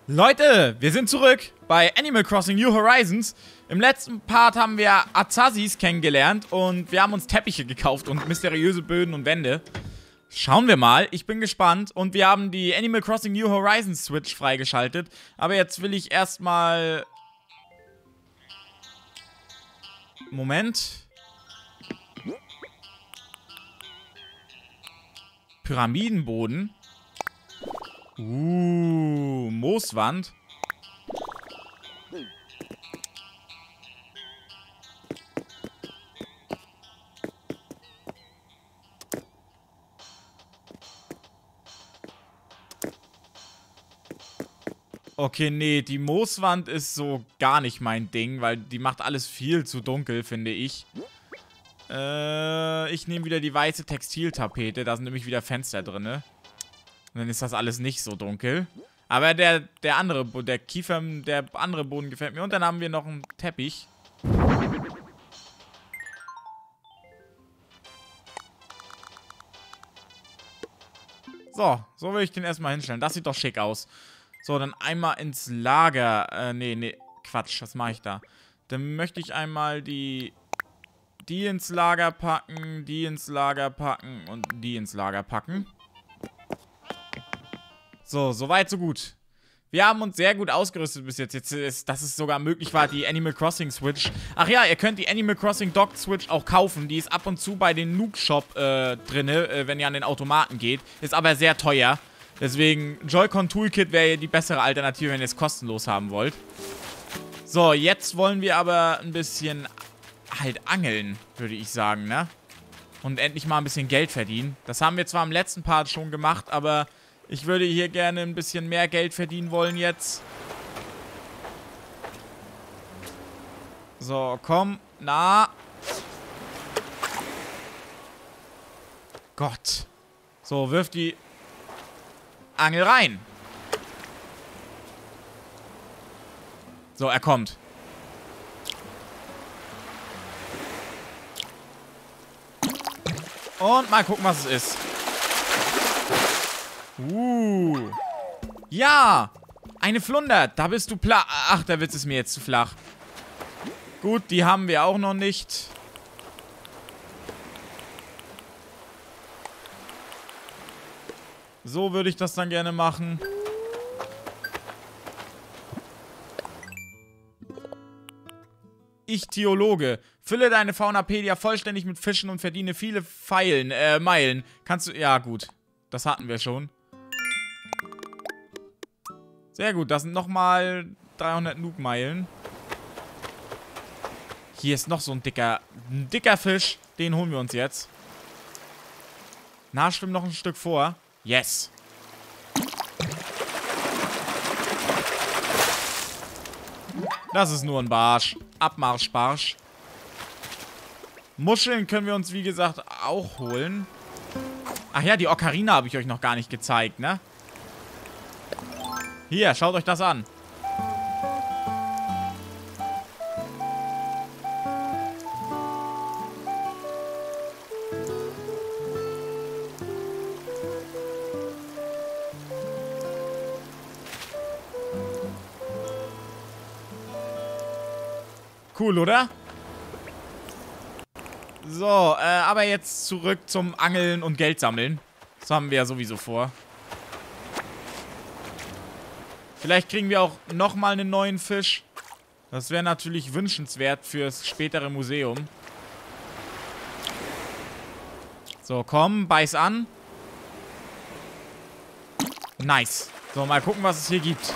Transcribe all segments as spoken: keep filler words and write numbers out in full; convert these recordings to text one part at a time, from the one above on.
Leute, wir sind zurück bei Animal Crossing New Horizons. Im letzten Part haben wir Azazis kennengelernt und wir haben uns Teppiche gekauft und mysteriöse Böden und Wände. Schauen wir mal, ich bin gespannt. Und wir haben die Animal Crossing New Horizons Switch freigeschaltet. Aber jetzt will ich erstmal... Moment. Pyramidenboden. Uh, Mooswand. Okay, nee, die Mooswand ist so gar nicht mein Ding, weil die macht alles viel zu dunkel, finde ich. Äh, ich nehme wieder die weiße Textiltapete, da sind nämlich wieder Fenster drin. Und dann ist das alles nicht so dunkel. Aber der, der andere, der Kiefer, der andere Boden gefällt mir. Und dann haben wir noch einen Teppich. So, so will ich den erstmal hinstellen. Das sieht doch schick aus. So, dann einmal ins Lager. Äh, nee, nee, Quatsch, was mache ich da? Dann möchte ich einmal die... Die ins Lager packen, die ins Lager packen und die ins Lager packen. So, soweit, so gut. Wir haben uns sehr gut ausgerüstet bis jetzt. Jetzt ist, dass es sogar möglich war, die Animal Crossing Switch. Ach ja, ihr könnt die Animal Crossing Dock Switch auch kaufen. Die ist ab und zu bei den Nook Shop äh, drinne, äh, wenn ihr an den Automaten geht. Ist aber sehr teuer. Deswegen, Joy-Con Toolkit wäre die bessere Alternative, wenn ihr es kostenlos haben wollt. So, jetzt wollen wir aber ein bisschen halt angeln, würde ich sagen, ne? Und endlich mal ein bisschen Geld verdienen. Das haben wir zwar im letzten Part schon gemacht, aber ich würde hier gerne ein bisschen mehr Geld verdienen wollen jetzt. So, komm, na. Gott. So, wirf die Angel rein. So, er kommt. Und mal gucken, was es ist. Uh. Ja. Eine Flunder. Da bist du pla... Ach, der Witz ist mir jetzt zu flach. Gut, die haben wir auch noch nicht. So würde ich das dann gerne machen. Ichthyologe. Fülle deine Faunapedia vollständig mit Fischen und verdiene viele Pfeilen, äh, Meilen. Kannst du... Ja, gut. Das hatten wir schon. Sehr gut. Das sind nochmal dreihundert Nook-Meilen. Hier ist noch so ein dicker... Ein dicker Fisch. Den holen wir uns jetzt. Na, schwimm noch ein Stück vor. Yes. Das ist nur ein Barsch. Abmarschbarsch. Muscheln können wir uns, wie gesagt, auch holen. Ach ja, die Ocarina habe ich euch noch gar nicht gezeigt, ne? Hier, schaut euch das an. Cool, oder? So, äh, aber jetzt zurück zum Angeln und Geld sammeln. Das haben wir ja sowieso vor. Vielleicht kriegen wir auch nochmal einen neuen Fisch. Das wäre natürlich wünschenswert fürs spätere Museum. So, komm, beiß an. Nice. So, mal gucken, was es hier gibt.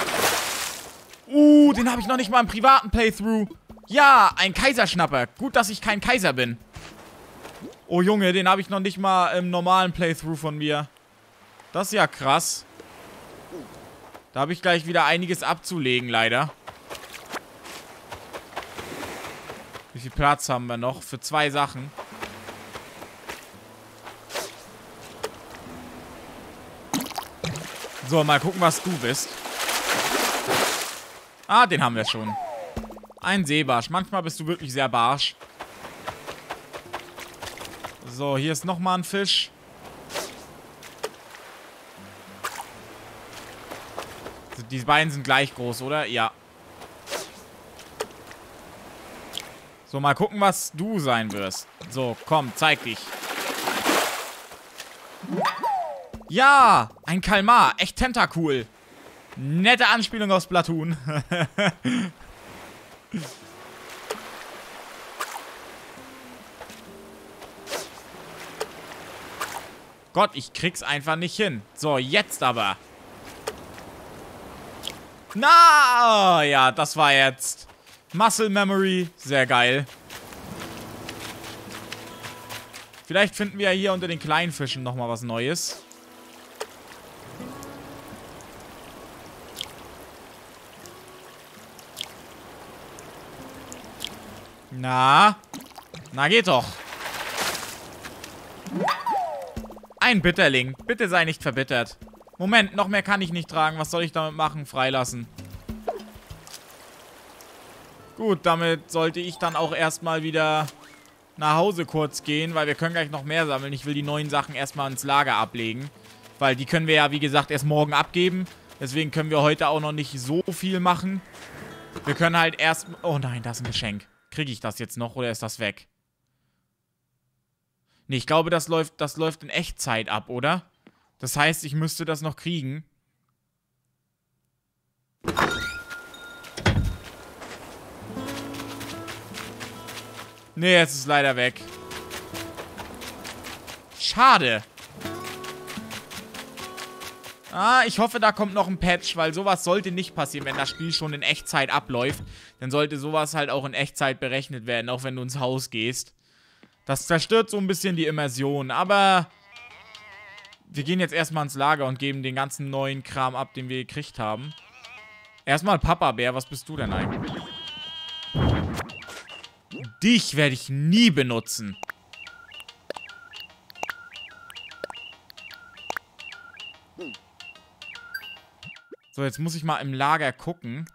Uh, den habe ich noch nicht mal im privaten Playthrough. Ja, ein Kaiserschnapper. Gut, dass ich kein Kaiser bin. Oh Junge, den habe ich noch nicht mal im normalen Playthrough von mir. Das ist ja krass. Da habe ich gleich wieder einiges abzulegen, leider. Wie viel Platz haben wir noch? Für zwei Sachen. So, mal gucken, was du bist. Ah, den haben wir schon. Ein Seebarsch. Manchmal bist du wirklich sehr barsch. So, hier ist nochmal ein Fisch. Die beiden sind gleich groß, oder? Ja. So, mal gucken, was du sein wirst. So, komm, zeig dich. Ja, ein Kalmar. Echt Tentacool. Nette Anspielung aus Splatoon. Gott, ich krieg's einfach nicht hin. So, jetzt aber. Na, ja, das war jetzt Muscle Memory. Sehr geil. Vielleicht finden wir ja hier unter den kleinen Fischen nochmal was Neues. Na? Na, geht doch. Ein Bitterling. Bitte sei nicht verbittert. Moment, noch mehr kann ich nicht tragen. Was soll ich damit machen? Freilassen. Gut, damit sollte ich dann auch erstmal wieder nach Hause kurz gehen, weil wir können gleich noch mehr sammeln. Ich will die neuen Sachen erstmal ins Lager ablegen. Weil die können wir ja, wie gesagt, erst morgen abgeben. Deswegen können wir heute auch noch nicht so viel machen. Wir können halt erst... Oh nein, das ist ein Geschenk. Kriege ich das jetzt noch oder ist das weg? Nee, ich glaube, das läuft, das läuft in Echtzeit ab, oder? Das heißt, ich müsste das noch kriegen. Nee, es ist leider weg. Schade. Ah, ich hoffe, da kommt noch ein Patch, weil sowas sollte nicht passieren, wenn das Spiel schon in Echtzeit abläuft. Dann sollte sowas halt auch in Echtzeit berechnet werden, auch wenn du ins Haus gehst. Das zerstört so ein bisschen die Immersion, aber wir gehen jetzt erstmal ins Lager und geben den ganzen neuen Kram ab, den wir gekriegt haben. Erstmal Papa-Bär, was bist du denn eigentlich? Dich werde ich nie benutzen. So, jetzt muss ich mal im Lager gucken.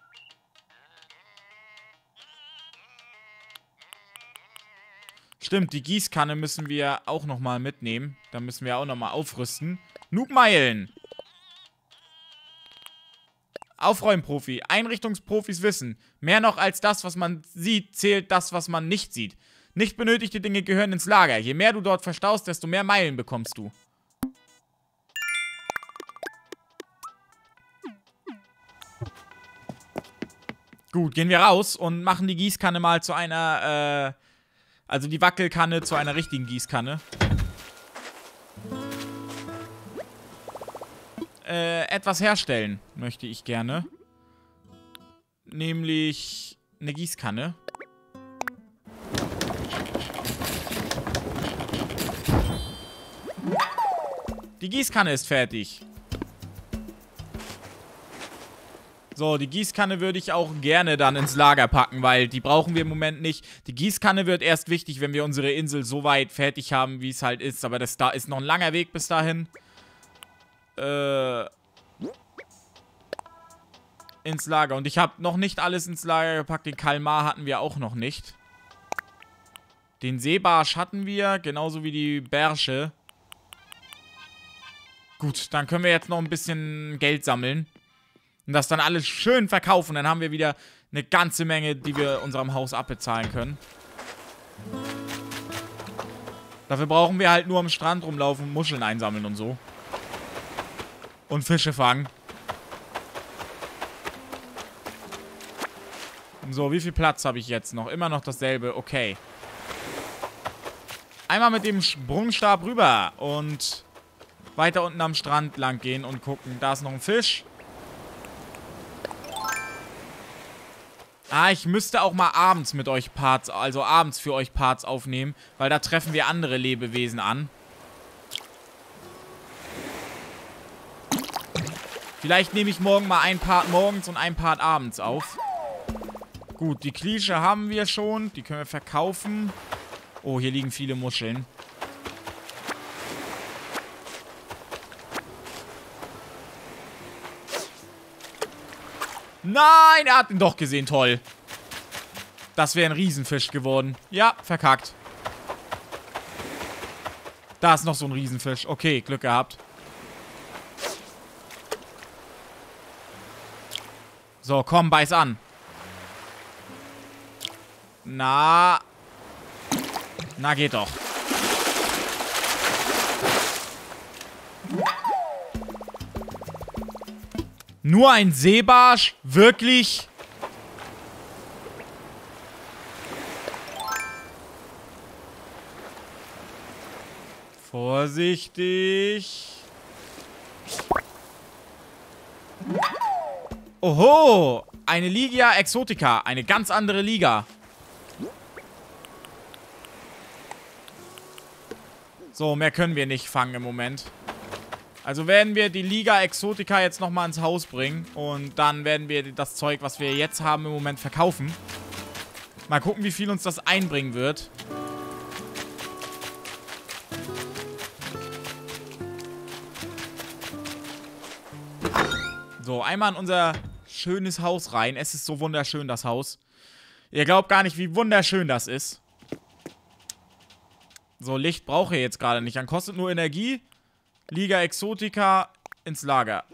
Stimmt, die Gießkanne müssen wir auch nochmal mitnehmen. Da müssen wir auch nochmal aufrüsten. Noobmeilen. Aufräumprofi. Einrichtungsprofis wissen. Mehr noch als das, was man sieht, zählt das, was man nicht sieht. Nicht benötigte Dinge gehören ins Lager. Je mehr du dort verstaust, desto mehr Meilen bekommst du. Gut, gehen wir raus und machen die Gießkanne mal zu einer, äh, also die Wackelkanne zu einer richtigen Gießkanne. Äh, etwas herstellen möchte ich gerne. Nämlich eine Gießkanne. Die Gießkanne ist fertig. So, die Gießkanne würde ich auch gerne dann ins Lager packen, weil die brauchen wir im Moment nicht. Die Gießkanne wird erst wichtig, wenn wir unsere Insel so weit fertig haben, wie es halt ist. Aber das da ist noch ein langer Weg bis dahin. Äh... Ins Lager. Und ich habe noch nicht alles ins Lager gepackt. Den Kalmar hatten wir auch noch nicht. Den Seebarsch hatten wir, genauso wie die Bärsche. Gut, dann können wir jetzt noch ein bisschen Geld sammeln. Und das dann alles schön verkaufen. Dann haben wir wieder eine ganze Menge, die wir unserem Haus abbezahlen können. Dafür brauchen wir halt nur am Strand rumlaufen, Muscheln einsammeln und so. Und Fische fangen. So, wie viel Platz habe ich jetzt noch? Immer noch dasselbe. Okay. Einmal mit dem Sprungstab rüber und weiter unten am Strand lang gehen und gucken. Da ist noch ein Fisch. Ah, ich müsste auch mal abends mit euch Parts, also abends für euch Parts aufnehmen, weil da treffen wir andere Lebewesen an. Vielleicht nehme ich morgen mal ein Part morgens und ein Part abends auf. Gut, die Klische haben wir schon, die können wir verkaufen. Oh, hier liegen viele Muscheln. Nein, er hat ihn doch gesehen. Toll. Das wäre ein Riesenfisch geworden. Ja, verkackt. Da ist noch so ein Riesenfisch. Okay, Glück gehabt. So, komm, beiß an. Na. Na, geht doch. Nur ein Seebarsch? Wirklich? Vorsichtig. Oho, eine Ligia Exotica, eine ganz andere Liga. So, mehr können wir nicht fangen im Moment. Also werden wir die Liga Exotica jetzt nochmal ins Haus bringen. Und dann werden wir das Zeug, was wir jetzt haben, im Moment verkaufen. Mal gucken, wie viel uns das einbringen wird. So, einmal in unser schönes Haus rein. Es ist so wunderschön, das Haus. Ihr glaubt gar nicht, wie wunderschön das ist. So, Licht brauche ich jetzt gerade nicht. Dann kostet nur Energie. Liga Exotica ins Lager.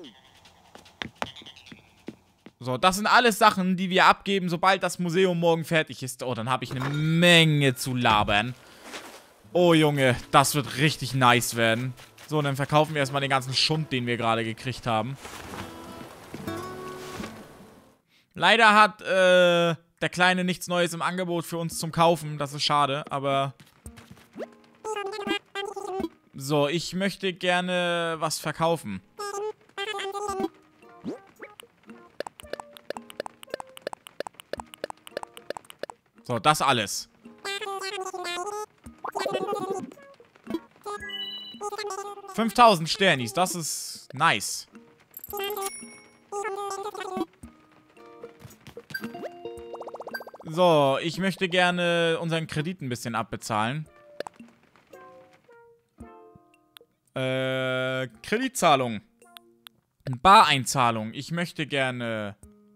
So, das sind alles Sachen, die wir abgeben, sobald das Museum morgen fertig ist. Oh, dann habe ich eine Menge zu labern. Oh, Junge, das wird richtig nice werden. So, dann verkaufen wir erstmal den ganzen Schund, den wir gerade gekriegt haben. Leider hat äh, der Kleine nichts Neues im Angebot für uns zum Kaufen. Das ist schade, aber... So, ich möchte gerne was verkaufen. So, das alles. fünftausend Sternis, das ist nice. So, ich möchte gerne unseren Kredit ein bisschen abbezahlen. Äh, Kreditzahlung. Bareinzahlung. Ich möchte gerne...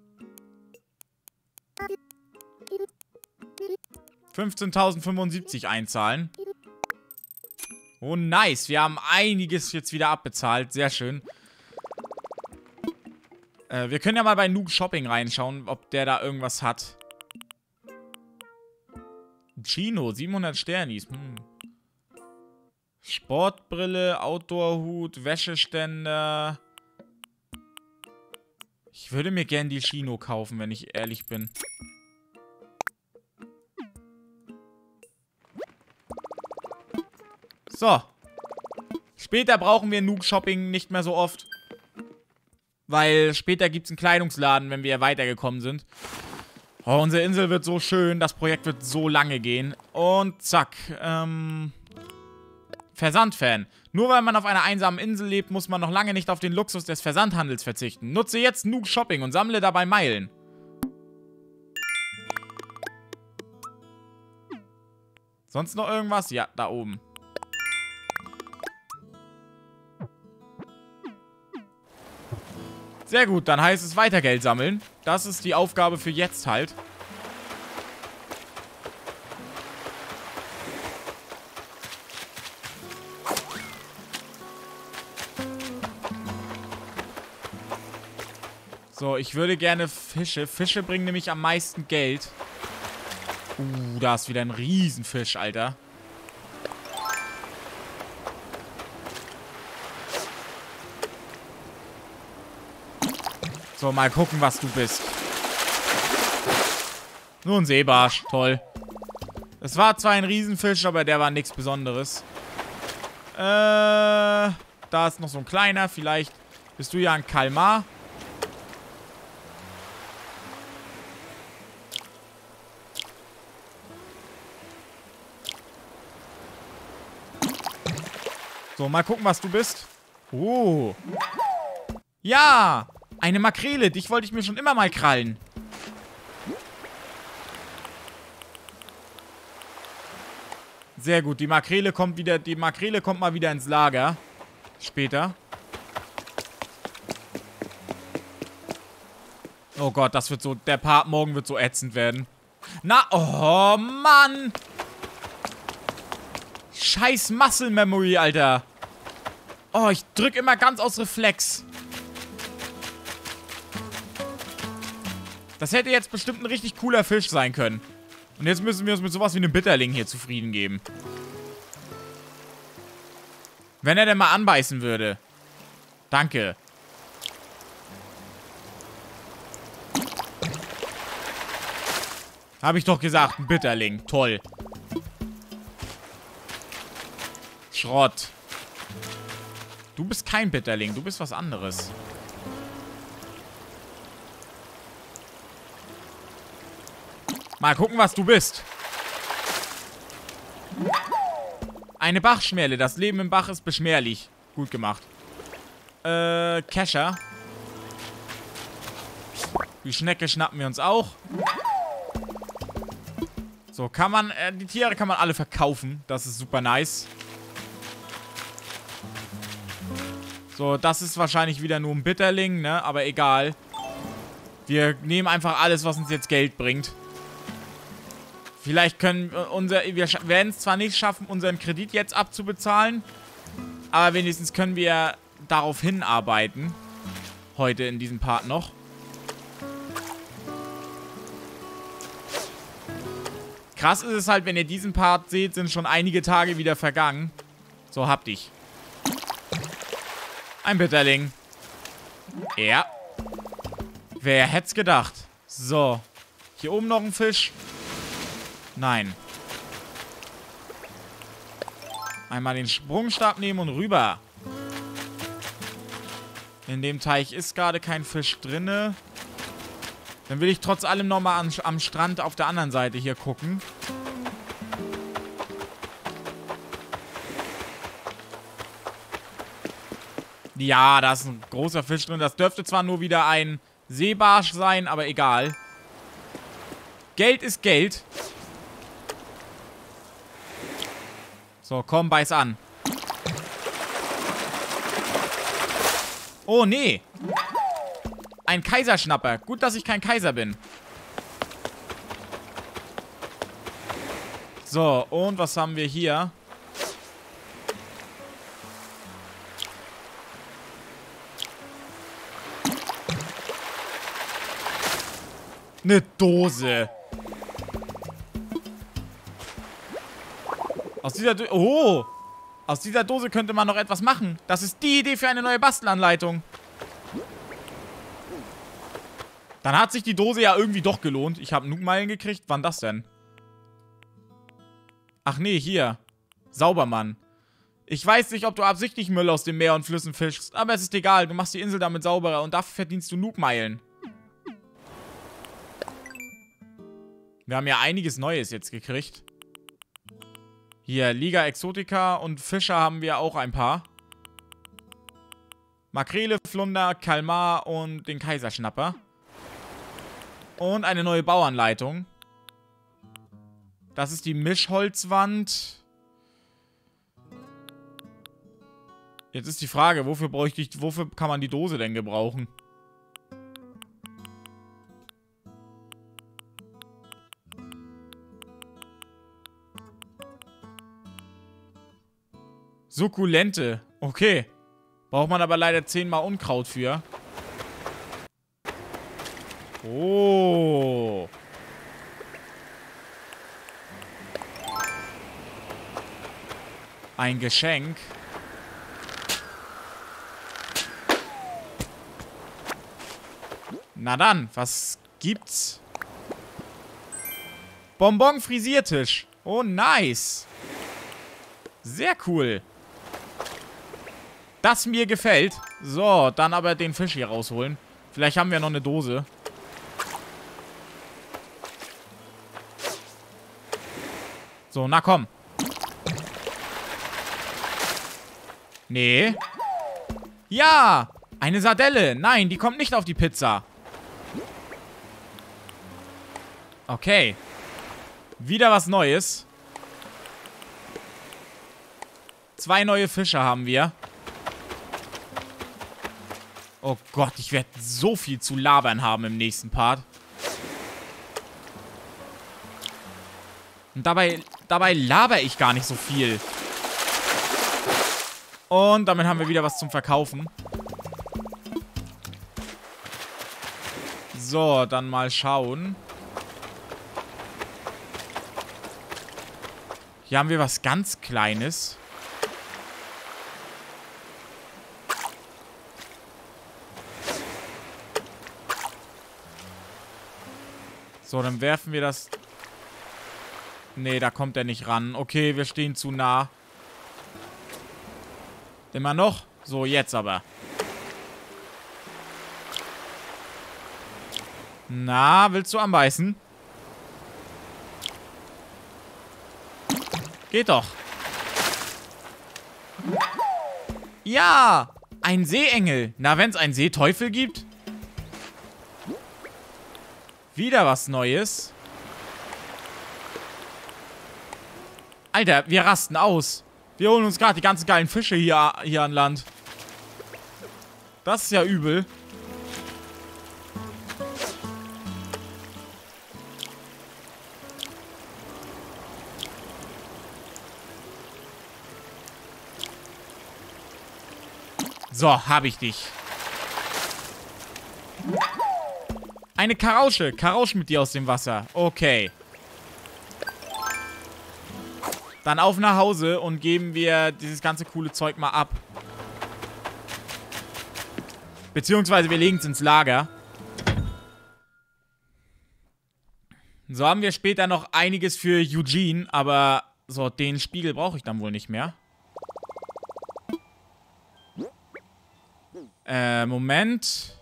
fünfzehntausendfünfundsiebzig einzahlen. Oh, nice. Wir haben einiges jetzt wieder abbezahlt. Sehr schön. Äh, wir können ja mal bei Nook Shopping reinschauen, ob der da irgendwas hat. Chino, siebenhundert Sternis. Hm. Sportbrille, Outdoor-Hut, Wäscheständer. Ich würde mir gern die Chino kaufen, wenn ich ehrlich bin. So. Später brauchen wir Nook Shopping nicht mehr so oft. Weil später gibt es einen Kleidungsladen, wenn wir weitergekommen sind. Oh, unsere Insel wird so schön. Das Projekt wird so lange gehen. Und zack. Ähm... Versandfan. Nur weil man auf einer einsamen Insel lebt, muss man noch lange nicht auf den Luxus des Versandhandels verzichten. Nutze jetzt Nook Shopping und sammle dabei Meilen. Sonst noch irgendwas? Ja, da oben. Sehr gut, dann heißt es weiter Geld sammeln. Das ist die Aufgabe für jetzt halt. So, ich würde gerne Fische. Fische bringen nämlich am meisten Geld. Uh, da ist wieder ein Riesenfisch, Alter. So, mal gucken, was du bist. Nur ein Seebarsch. Toll. Es war zwar ein Riesenfisch, aber der war nichts Besonderes. Äh, da ist noch so ein kleiner. Vielleicht bist du ja ein Kalmar. So, mal gucken, was du bist. Oh. Ja, eine Makrele. Dich wollte ich mir schon immer mal krallen. Sehr gut, die Makrele kommt wieder, die Makrele kommt mal wieder ins Lager. Später. Oh Gott, das wird so, der Part morgen wird so ätzend werden. Na, oh Mann. Scheiß Muscle Memory, Alter. Oh, ich drück immer ganz aus Reflex. Das hätte jetzt bestimmt ein richtig cooler Fisch sein können. Und jetzt müssen wir uns mit sowas wie einem Bitterling hier zufrieden geben. Wenn er denn mal anbeißen würde. Danke. Habe ich doch gesagt, ein Bitterling. Toll. Schrott. Du bist kein Bitterling, du bist was anderes. Mal gucken, was du bist. Eine Bachschmerle. Das Leben im Bach ist beschwerlich. Gut gemacht. Äh, Kescher. Die Schnecke schnappen wir uns auch. So, kann man, äh, die Tiere kann man alle verkaufen. Das ist super nice. So, das ist wahrscheinlich wieder nur ein Bitterling, ne? Aber egal. Wir nehmen einfach alles, was uns jetzt Geld bringt. Vielleicht können wir unser... Wir werden es zwar nicht schaffen, unseren Kredit jetzt abzubezahlen. Aber wenigstens können wir darauf hinarbeiten. Heute in diesem Part noch. Krass ist es halt, wenn ihr diesen Part seht, sind schon einige Tage wieder vergangen. So, hab dich. Ein Bitterling. Ja. Wer hätte es gedacht? So. Hier oben noch ein Fisch. Nein. Einmal den Sprungstab nehmen und rüber. In dem Teich ist gerade kein Fisch drinne. Dann will ich trotz allem nochmal am, am Strand auf der anderen Seite hier gucken. Ja, da ist ein großer Fisch drin. Das dürfte zwar nur wieder ein Seebarsch sein, aber egal. Geld ist Geld. So, komm, beiß an. Oh, nee. Ein Kaiserschnapper. Gut, dass ich kein Kaiser bin. So, und was haben wir hier? Eine Dose. Aus dieser Do Oh! Aus dieser Dose könnte man noch etwas machen. Das ist die Idee für eine neue Bastelanleitung. Dann hat sich die Dose ja irgendwie doch gelohnt. Ich habe Nuke-Meilen gekriegt. Wann das denn? Ach nee, hier. Saubermann. Ich weiß nicht, ob du absichtlich Müll aus dem Meer und Flüssen fischst, aber es ist egal. Du machst die Insel damit sauberer und dafür verdienst du Nuke-Meilen. Wir haben ja einiges Neues jetzt gekriegt. Hier, Liga Exotica und Fischer haben wir auch ein paar. Makrele, Flunder, Kalmar und den Kaiserschnapper. Und eine neue Bauanleitung. Das ist die Mischholzwand. Jetzt ist die Frage, wofür bräuchte ich, wofür kann man die Dose denn gebrauchen? Sukkulente. Okay. Braucht man aber leider zehnmal Unkraut für. Oh. Ein Geschenk. Na dann, was gibt's? Bonbon-Frisiertisch. Oh, nice. Sehr cool. Das mir gefällt. So, dann aber den Fisch hier rausholen. Vielleicht haben wir noch eine Dose. So, na komm. Nee. Ja, eine Sardelle. Nein, die kommt nicht auf die Pizza. Okay. Wieder was Neues. Zwei neue Fische haben wir. Oh Gott, ich werde so viel zu labern haben im nächsten Part. Und dabei, dabei laber ich gar nicht so viel. Und damit haben wir wieder was zum Verkaufen. So, dann mal schauen. Hier haben wir was ganz Kleines. So, dann werfen wir das... Nee, da kommt er nicht ran. Okay, wir stehen zu nah. Immer noch? So, jetzt aber. Na, willst du anbeißen? Geht doch. Ja, ein Seeengel. Na, wenn es einen Seeteufel gibt? Wieder was Neues. Alter, wir rasten aus. Wir holen uns gerade die ganzen geilen Fische hier, hier an Land. Das ist ja übel. So, hab ich dich. Eine Karausche. Karausch mit dir aus dem Wasser. Okay. Dann auf nach Hause und geben wir dieses ganze coole Zeug mal ab. Beziehungsweise wir legen es ins Lager. So haben wir später noch einiges für Eugene, aber so, den Spiegel brauche ich dann wohl nicht mehr. Äh, Moment.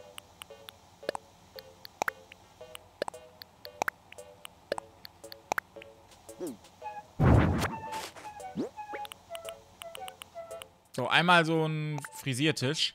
So, einmal so ein Frisiertisch.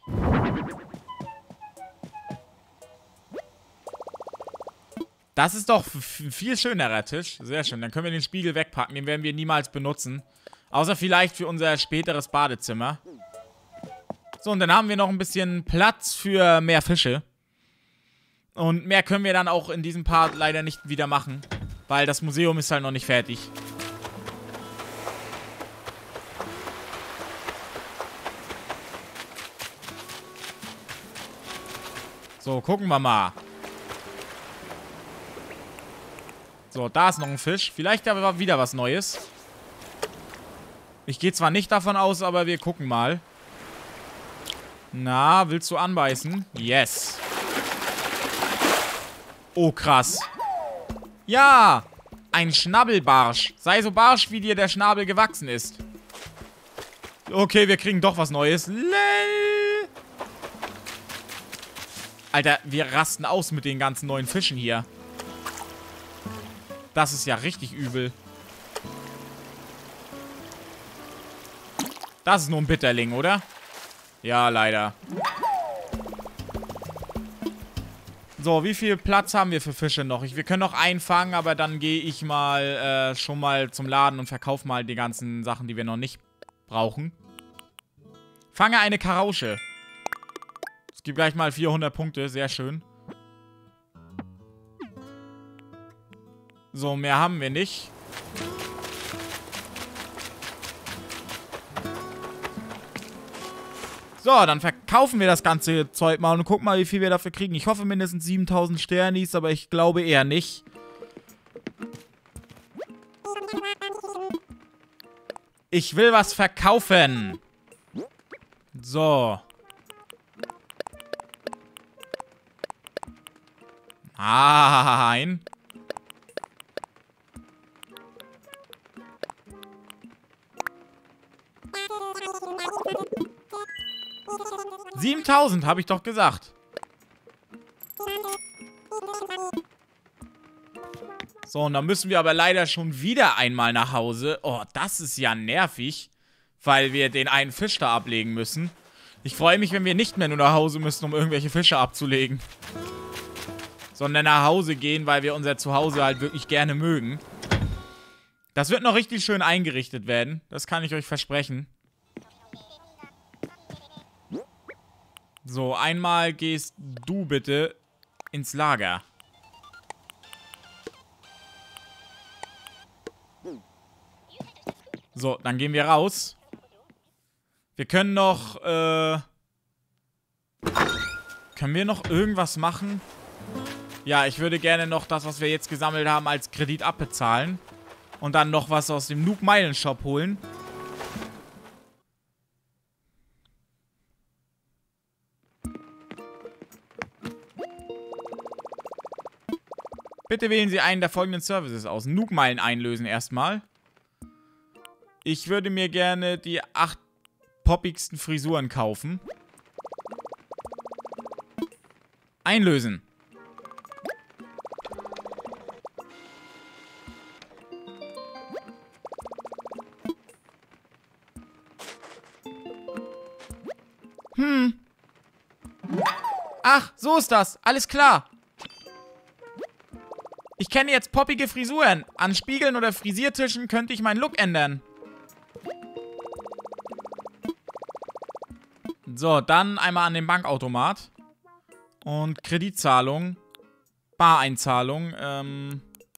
Das ist doch ein viel schönerer Tisch. Sehr schön. Dann können wir den Spiegel wegpacken. Den werden wir niemals benutzen. Außer vielleicht für unser späteres Badezimmer. So, und dann haben wir noch ein bisschen Platz für mehr Fische. Und mehr können wir dann auch in diesem Part leider nicht wieder machen. Weil das Museum ist halt noch nicht fertig. So, gucken wir mal. So, da ist noch ein Fisch. Vielleicht aber wieder was Neues. Ich gehe zwar nicht davon aus, aber wir gucken mal. Na, willst du anbeißen? Yes. Oh, krass. Ja, ein Schnabelbarsch. Sei so barsch, wie dir der Schnabel gewachsen ist. Okay, wir kriegen doch was Neues. Lell. Alter, wir rasten aus mit den ganzen neuen Fischen hier. Das ist ja richtig übel. Das ist nur ein Bitterling, oder? Ja, leider. So, wie viel Platz haben wir für Fische noch? Ich, wir können noch einen fangen, aber dann gehe ich mal äh, schon mal zum Laden und verkaufe mal die ganzen Sachen, die wir noch nicht brauchen. Fange eine Karausche. Es gibt gleich mal vierhundert Punkte, sehr schön. So, mehr haben wir nicht. So, dann verkaufen wir das ganze Zeug mal und gucken mal, wie viel wir dafür kriegen. Ich hoffe mindestens siebentausend Sternis, aber ich glaube eher nicht. Ich will was verkaufen. So. Nein. siebentausend, habe ich doch gesagt. So, und dann müssen wir aber leider schon wieder einmal nach Hause. Oh, das ist ja nervig, weil wir den einen Fisch da ablegen müssen. Ich freue mich, wenn wir nicht mehr nur nach Hause müssen, um irgendwelche Fische abzulegen. Sondern nach Hause gehen, weil wir unser Zuhause halt wirklich gerne mögen. Das wird noch richtig schön eingerichtet werden. Das kann ich euch versprechen. So, einmal gehst du bitte ins Lager. So, dann gehen wir raus. Wir können noch, äh... Können wir noch irgendwas machen? Ja, ich würde gerne noch das, was wir jetzt gesammelt haben, als Kredit abbezahlen. Und dann noch was aus dem Nook Meilen Shop holen. Bitte wählen Sie einen der folgenden Services aus. Nook Meilen einlösen erstmal. Ich würde mir gerne die acht poppigsten Frisuren kaufen. Einlösen. Hm. Ach, so ist das. Alles klar. Ich kenne jetzt poppige Frisuren. An Spiegeln oder Frisiertischen könnte ich meinen Look ändern. So, dann einmal an den Bankautomat. Und Kreditzahlung. Bareinzahlung. Ähm.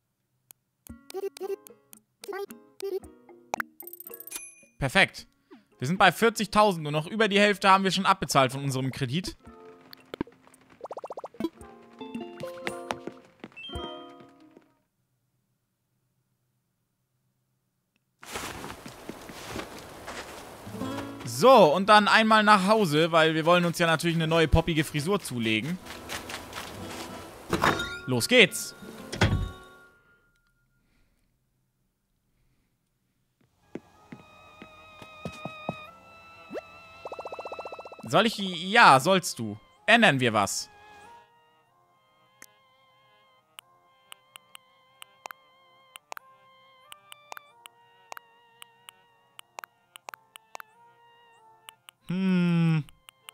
Perfekt. Wir sind bei vierzigtausend und noch über die Hälfte haben wir schon abbezahlt von unserem Kredit. So, und dann einmal nach Hause, weil wir wollen uns ja natürlich eine neue poppige Frisur zulegen. Los geht's. Soll ich... Ja, sollst du. Ändern wir was. Hm.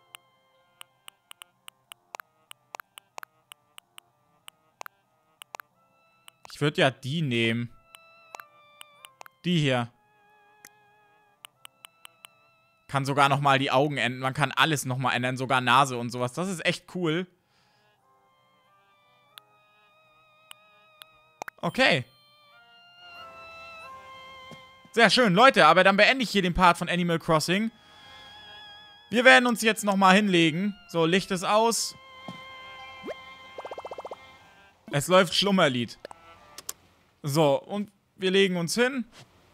Ich würde ja die nehmen. Die hier. Kann sogar nochmal die Augen ändern. Man kann alles nochmal ändern. Sogar Nase und sowas. Das ist echt cool. Okay. Sehr schön, Leute. Aber dann beende ich hier den Part von Animal Crossing. Wir werden uns jetzt nochmal hinlegen. So, Licht ist aus. Es läuft Schlummerlied. So, und wir legen uns hin.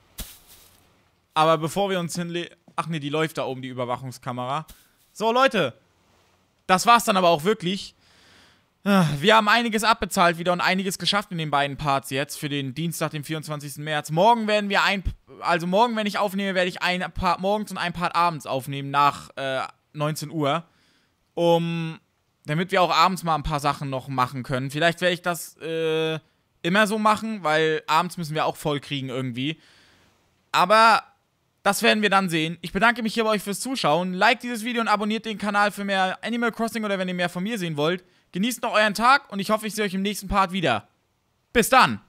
Aber bevor wir uns hinlegen... Ach ne, die läuft da oben, die Überwachungskamera. So, Leute. Das war's dann aber auch wirklich. Wir haben einiges abbezahlt wieder und einiges geschafft in den beiden Parts jetzt. Für den Dienstag, den vierundzwanzigsten März. Morgen werden wir ein... Also morgen, wenn ich aufnehme, werde ich ein Part morgens und ein Part abends aufnehmen. Nach äh, neunzehn Uhr. Um... Damit wir auch abends mal ein paar Sachen noch machen können. Vielleicht werde ich das äh, immer so machen, weil abends müssen wir auch voll kriegen irgendwie. Aber das werden wir dann sehen. Ich bedanke mich hier bei euch fürs Zuschauen. Liked dieses Video und abonniert den Kanal für mehr Animal Crossing oder wenn ihr mehr von mir sehen wollt. Genießt noch euren Tag und ich hoffe, ich sehe euch im nächsten Part wieder. Bis dann!